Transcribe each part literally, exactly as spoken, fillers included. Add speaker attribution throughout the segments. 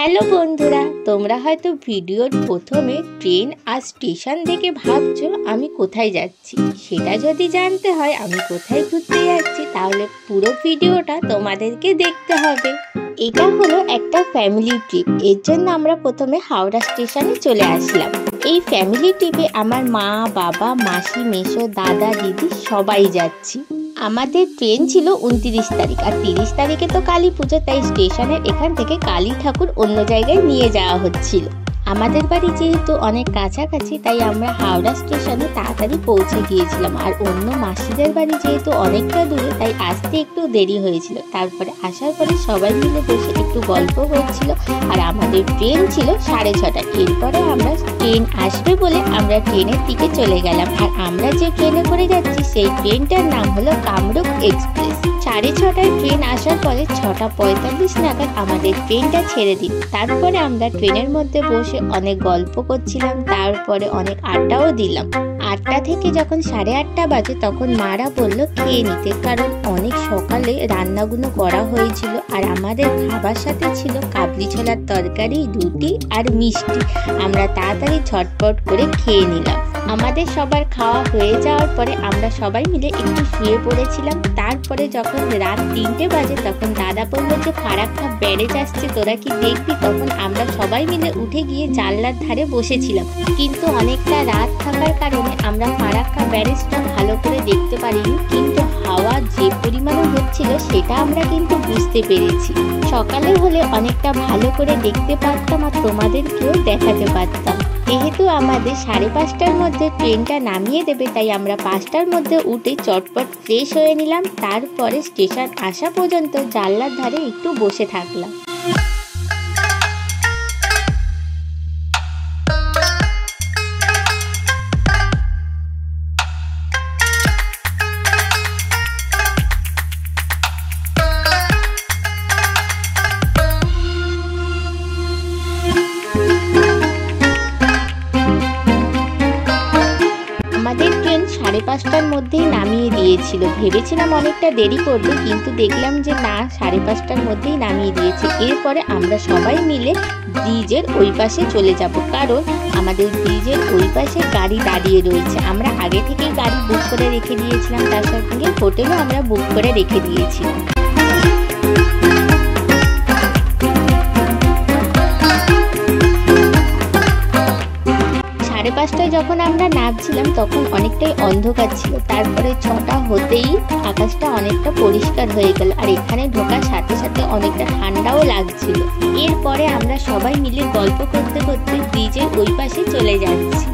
Speaker 1: Hello বন্ধুরা, তোমরা হয়তো ভিডিওর প্রথমে ট্রেন আর স্টেশন দেখে ভাবছো আমি কোথায় যাচ্ছি। সেটা যদি জানতে হয় আমি কোথায় ঘুরতে যাচ্ছি, তাহলে পুরো ভিডিওটা তোমাদেরকে দেখতে হবে। এটা হলো একটা ফ্যামিলি ট্রিপ। এর জন্য আমরা প্রথমে হাওড়া স্টেশনে চলে আসলাম। এই ফ্যামিলি ট্রিপে আমার মা, বাবা, মাসি, মেসো, দাদা, দিদি সবাই যাচ্ছি। আমাদের ট্রেন ছিল উনত্রিশ তারিখ, আর তিরিশ তারিখে তো কালী পুজো, তাই স্টেশনের এখান থেকে কালী ঠাকুর অন্য জায়গায় নিয়ে যাওয়া হচ্ছিল। আমাদের বাড়ি যেহেতু অনেক কাছাকাছি, তাই আমরা হাওড়া স্টেশনে তাড়াতাড়ি পৌঁছে গিয়েছিলাম। আর অন্য মাসিদের বাড়ি যেহেতু অনেকটা দূরে, তাই আসতে একটু দেরি হয়েছিল। তারপরে আসার পরে সবাই মিলে বসে একটু গল্প করছিল। আর আমাদের ট্রেন ছিল সাড়ে ছটা। এরপরে আমরা ট্রেন আসবে বলে আমরা ট্রেনের দিকে চলে গেলাম। আর আমরা যে ট্রেনে করে যাচ্ছি সেই ট্রেনটার নাম হলো কামরূপ এক্সপ্রেস। সাড়ে ছটায় ট্রেন আসার পরে ছটা পঁয়তাল্লিশ নাগাদ আমাদের ট্রেনটা ছেড়ে দিন। তারপরে আমরা ট্রেনের মধ্যে বসে অনেক গল্প করছিলাম, তারপরে অনেক আড্ডাও দিলাম। আটটা থেকে যখন সাড়ে আটটা বাজে তখন মারা বলল খেয়ে নিতে, কারণ অনেক সকালে রান্নাগুলো করা হয়েছিল। আর আমাদের খাবার সাথে ছিল কাবলি ছোলার তরকারি, রুটি আর মিষ্টি। আমরা তাড়াতাড়ি ঝটপট করে খেয়ে নিলাম। আমাদের সবার খাওয়া হয়ে যাওয়ার পরে আমরা সবাই মিলে একটু শুয়ে পড়েছিলাম। তারপরে যখন রাত তিনটে বাজে তখন দাদা বলল যে ফারাক্কা ব্যারেজ আসছে, তোরা কি দেখবি? তখন আমরা সবাই মিলে উঠে গিয়ে জানলার ধারে বসেছিলাম, কিন্তু অনেকটা রাত থাকার কারণে আমরা ফারাক্কা ব্যারেজটা ভালো করে দেখতে পারিনি। কিন্তু হাওয়া যে পরিমাণে হচ্ছিল সেটা আমরা কিন্তু বুঝতে পেরেছি। সকালে হলে অনেকটা ভালো করে দেখতে পারতাম আর তোমাদেরকেও দেখাতে পারতাম। যেহেতু আমাদের সাড়ে পাঁচটার মধ্যে ট্রেনটা নামিয়ে দেবে, তাই আমরা পাঁচটার মধ্যে উঠে চটপট ফ্রেশ হয়ে নিলাম। তারপরে স্টেশন আসা পর্যন্ত জানলার ধারে একটু বসে থাকলাম। আমাদের ট্রেন সাড়ে পাঁচটার মধ্যেই নামিয়ে দিয়েছিল। ভেবেছিলাম অনেকটা দেরি করবে, কিন্তু দেখলাম যে না, সাড়ে পাঁচটার মধ্যেই নামিয়ে দিয়েছে। এরপরে আমরা সবাই মিলে ব্রিজের ওই পাশে চলে যাব, কারণ আমাদের ব্রিজের ওই পাশে গাড়ি দাঁড়িয়ে রয়েছে। আমরা আগে থেকেই গাড়ি বুক করে রেখে দিয়েছিলাম, তার সঙ্গে হোটেলও আমরা বুক করে রেখে দিয়েছিলাম। সাড়ে পাঁচটায় যখন আমরা নামছিলাম তখন অনেকটাই অন্ধকার ছিল। তারপরে ছটা হতেই আকাশটা অনেকটা পরিষ্কার হয়ে গেল, আর এখানে ঢোকার সাথে সাথে অনেকটা ঠান্ডাও লাগছিল। এরপরে আমরা সবাই মিলে গল্প করতে করতে ব্রিজের ওই পাশে চলে যাচ্ছি।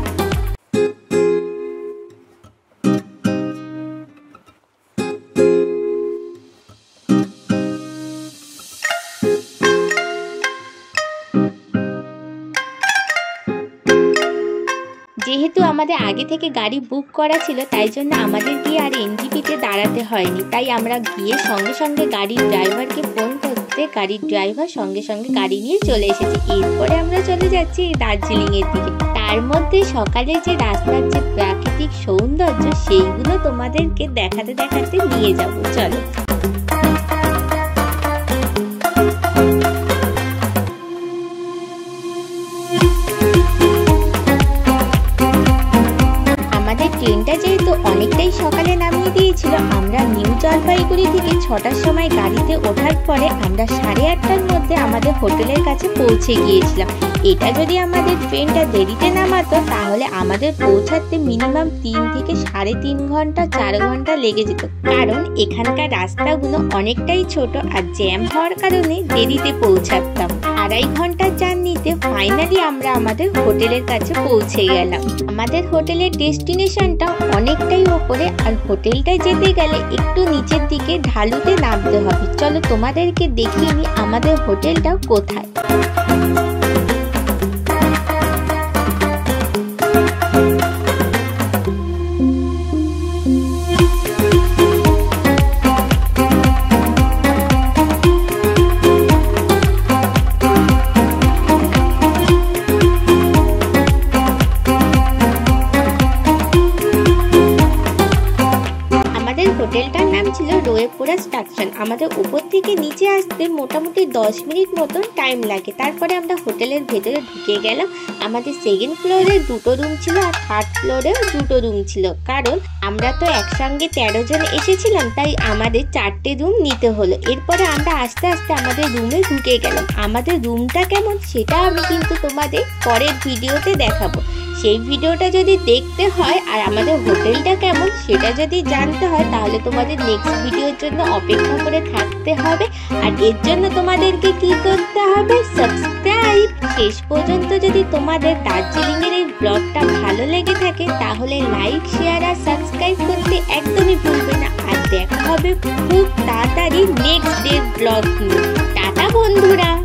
Speaker 1: যেহেতু আমাদের আগে থেকে গাড়ি বুক করা ছিল, তাই জন্য আমাদের গিয়ে আর এনজিপিতে দাঁড়াতে হয়নি। তাই আমরা গিয়ে সঙ্গে সঙ্গে গাড়ির ড্রাইভারকে ফোন করতে গাড়ির ড্রাইভার সঙ্গে সঙ্গে গাড়ি নিয়ে চলে এসেছে। এরপরে আমরা চলে যাচ্ছি দার্জিলিংয়ের দিকে। তার মধ্যে সকালে যে রাস্তার যে প্রাকৃতিক সৌন্দর্য সেইগুলো তোমাদেরকে দেখাতে দেখাতে নিয়ে যাব, চলো। ট্রেনটা যেহেতু অনেকটাই সকালে নামিয়ে দিয়েছিল, আমরা নিউ জলপাইগুড়ি থেকে ছটার সময় গাড়িতে ওঠার পরে আমরা সাড়ে আটটার মধ্যে আমাদের হোটেলের কাছে পৌঁছে গিয়েছিলাম। এটা যদি আমাদের ট্রেনটা দেরিতে নামাতো তাহলে আমাদের পৌঁছাতে মিনিমাম তিন থেকে সাড়ে তিন ঘন্টা চার ঘন্টা লেগে যেত, কারণ এখানকার রাস্তাগুলো অনেকটাই ছোট আর জ্যাম হওয়ার কারণে দেরিতে পৌঁছাতাম। আড়াই ঘন্টার জার্নিতে ফাইনালি আমরা আমাদের হোটেলের কাছে পৌঁছে গেলাম। আমাদের হোটেলের ডেস্টিনেশনটা অনেকটাই ওপরে, আর হোটেলটায় যেতে গেলে একটু নিচের দিকে ঢালুতে নামতে হবে। চলো তোমাদেরকে দেখিয়ে নিই আমাদের হোটেলটা কোথায়। হোটেলটার নাম ছিল রোয়েপুরা স্টেশন। আমাদের উপর থেকে নিচে আসতে মোটামুটি দশ মিনিট মতন টাইম লাগে। তারপরে আমরা হোটেলের ভেতরে ঢুকে গেলাম। আমাদের সেকেন্ড ফ্লোরে দুটো রুম ছিল আর থার্ড ফ্লোরেও দুটো রুম ছিল, কারণ আমরা তো একসঙ্গে তেরো জন এসেছিলাম, তাই আমাদের চারটে রুম নিতে হলো। এরপরে আমরা আস্তে আস্তে আমাদের রুমে ঢুকে গেলাম। আমাদের রুমটা কেমন সেটা আমি কিন্তু তোমাদের পরের ভিডিওতে দেখাবো। সেই ভিডিওটা যদি দেখতে হয় আর আমাদের হোটেলটা কেমন সেটা যদি জানতে হয়, তাহলে তোমাদের নেক্সট ভিডিওর জন্য অপেক্ষা করে থাকতে হবে। আর এর জন্য তোমাদেরকে কি করতে হবে? সাবস্ক্রাইব। শেষ পর্যন্ত যদি তোমাদের দার্জিলিংয়ের এই ব্লগটা ভালো লেগে থাকে তাহলে লাইক, শেয়ার আর সাবস্ক্রাইব করতে একদমই ভুলবে না। আর দেখা হবে খুব তাড়াতাড়ি নেক্সট ডে ব্লগ নিয়ে। টাটা বন্ধুরা।